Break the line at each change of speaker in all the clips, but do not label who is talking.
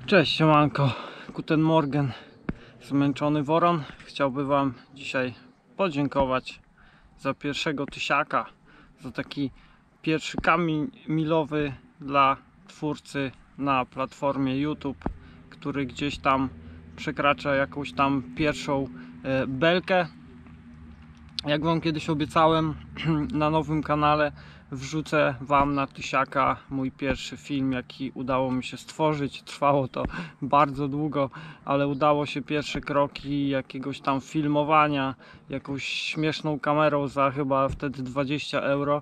Cześć, siemanko, guten Morgen, zmęczony Woron. Chciałbym wam dzisiaj podziękować za pierwszego tysiaka, za taki pierwszy kamień milowy dla twórcy na platformie YouTube, który gdzieś tam przekracza jakąś tam pierwszą belkę. Jak wam kiedyś obiecałem, na nowym kanale wrzucę wam na tysiaka mój pierwszy film, jaki udało mi się stworzyć. Trwało to bardzo długo, ale udało się pierwsze kroki jakiegoś tam filmowania jakąś śmieszną kamerą za chyba wtedy 20 euro.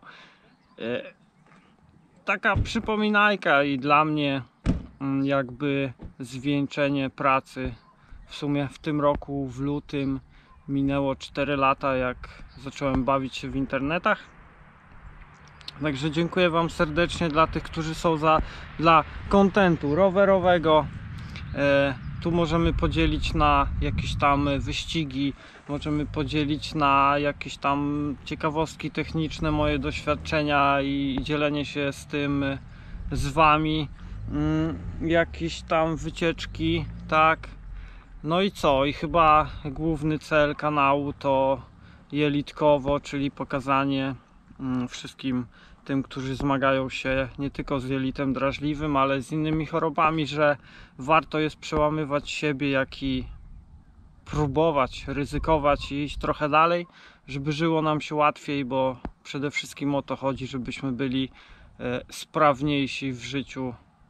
Taka przypominajka i dla mnie jakby zwieńczenie pracy. W sumie w tym roku, w lutym, minęło 4 lata, jak zacząłem bawić się w internetach. Także dziękuję wam serdecznie dla tych, którzy są dla kontentu rowerowego. Tu możemy podzielić na jakieś tam wyścigi, możemy podzielić na jakieś tam ciekawostki techniczne, moje doświadczenia i dzielenie się z tym z wami. Jakieś tam wycieczki, tak. No i co? I chyba główny cel kanału to jelitkowo, czyli pokazanie wszystkim tym, którzy zmagają się nie tylko z jelitem drażliwym, ale z innymi chorobami, że warto jest przełamywać siebie, jak i próbować, ryzykować i iść trochę dalej, żeby żyło nam się łatwiej, bo przede wszystkim o to chodzi, żebyśmy byli sprawniejsi w życiu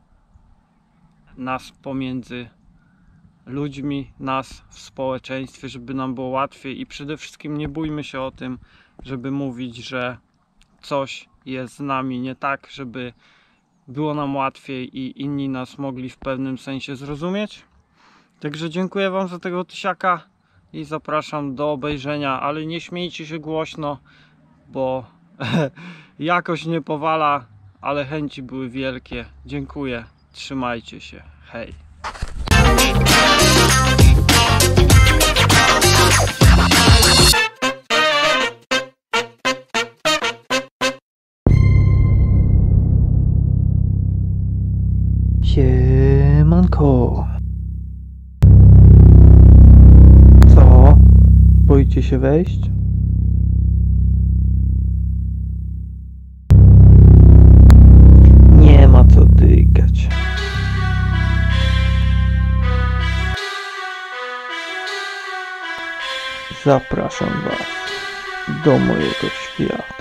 nas pomiędzy ludźmi, nas w społeczeństwie, żeby nam było łatwiej i przede wszystkim nie bójmy się o tym, żeby mówić, że coś jest z nami nie tak, żeby było nam łatwiej i inni nas mogli w pewnym sensie zrozumieć. Także dziękuję wam za tego tysiaka i zapraszam do obejrzenia, ale nie śmiejcie się głośno, bo jakoś nie powala, ale chęci były wielkie. Dziękuję, trzymajcie się, hej.
Siemanko. Co? Boicie się wejść? Nie ma co dygać. Zapraszam was do mojego świata.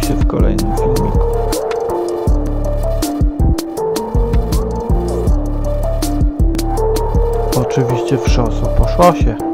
się w kolejnym filmiku. Oczywiście w szosu po szosie.